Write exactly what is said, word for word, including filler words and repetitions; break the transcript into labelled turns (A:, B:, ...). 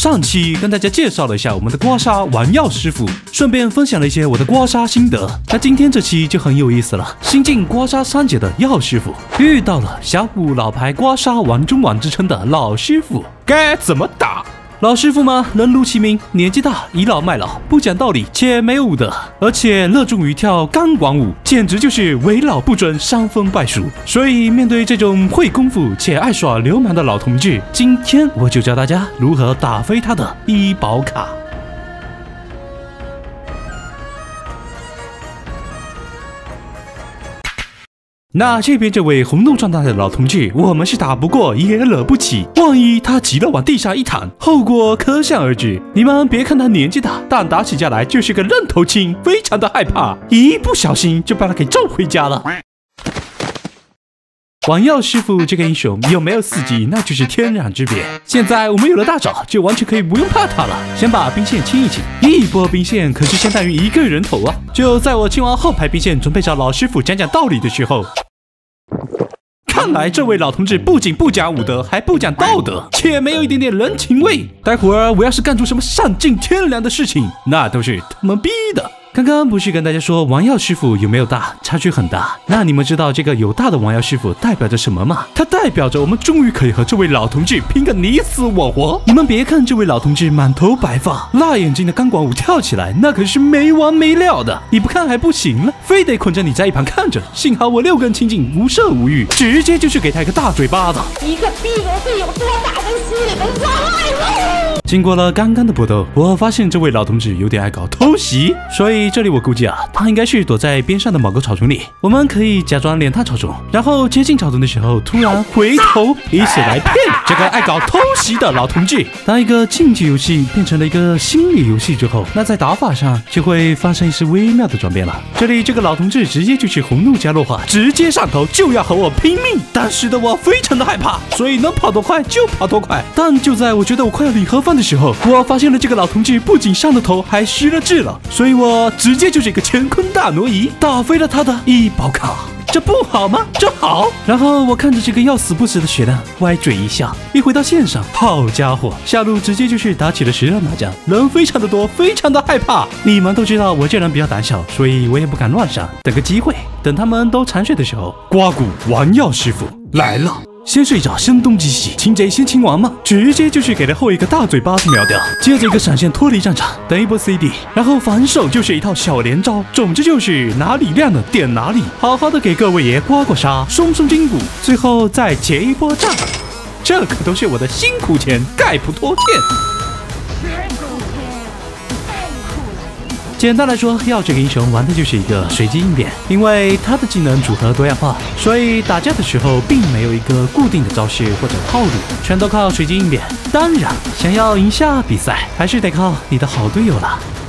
A: 上期跟大家介绍了一下我们的刮痧丸药师傅，顺便分享了一些我的刮痧心得。那今天这期就很有意思了，新晋刮痧三杰的药师傅遇到了峡谷老牌刮痧丸中丸之称的老师傅，该怎么打？老师傅嘛，人如其名，年纪大，倚老卖老，不讲道理，且没有武德，而且热衷于跳钢管舞，简直就是为老不尊，伤风败俗。所以面对这种会功夫且爱耍流氓的老同志，今天我就教大家如何打飞他的医保卡。那这边这位红豆壮大的老同志，我们是打不过也惹不起，万一他急了往地上一躺，后果可想而知。你们别看他年纪大，但打起架来就是个愣头青，非常的害怕，一不小心就把他给揍回家了。丸药师傅这个英雄有没有四级，那就是天壤之别。现在我们有了大招，就完全可以不用怕他了。先把兵线清一清，一波兵线可是相当于一个人头啊！就在我清完后排兵线，准备找老师傅讲讲道理的时候，看来这位老同志不仅不讲武德，还不讲道德，且没有一点点人情味。待会儿我要是干出什么丧尽天良的事情，那都是他们逼的。刚刚不是跟大家说丸药师傅有没有大，差距很大。那你们知道这个有大的丸药师傅代表着什么吗？它代表着我们终于可以和这位老同志拼个你死我活。你们别看这位老同志满头白发，辣眼睛的钢管舞跳起来，那可是没完没了的。你不看还不行了，非得捆着你在一旁看着。幸好我六根清净，无色无欲，直接就是给他一个大嘴巴子。
B: 一个逼格会有多大，跟心里能装爱了。
A: 经过了刚刚的搏斗，我发现这位老同志有点爱搞偷袭，所以这里我估计啊，他应该是躲在边上的某个草丛里。我们可以假装脸探草丛，然后接近草丛的时候，突然回头，以此来骗这个爱搞偷袭的老同志。当一个竞技游戏变成了一个心理游戏之后，那在打法上就会发生一丝微妙的转变了。这里这个老同志直接就是红怒加弱化，直接上头就要和我拼命，但使得我非常的害怕，所以能跑多快就跑多快。但就在我觉得我快要理盒饭的时候，我发现了这个老同志不仅上了头，还失了智了，所以我直接就是一个乾坤大挪移，打飞了他的医保卡。这不好吗？这好。然后我看着这个要死不死的雪蛋，歪嘴一笑。一回到线上，好家伙，下路直接就是打起了十人麻将，人非常的多，非常的害怕。你们都知道我这人比较胆小，所以我也不敢乱上，等个机会，等他们都残血的时候，刮骨丸药师傅来了。先是一招声东击西，擒贼先擒王嘛，直接就是给了后一个大嘴巴子秒掉。接着一个闪现脱离战场，等一波 C D， 然后反手就是一套小连招，总之就是哪里亮了点哪里，好好的给各位爷刮刮痧，松松筋骨，最后再结一波战。这可都是我的辛苦钱，概不拖欠。简单来说，药这个英雄玩的就是一个随机应变，因为他的技能组合多样化，所以打架的时候并没有一个固定的招式或者套路，全都靠随机应变。当然，想要赢下比赛，还是得靠你的好队友了。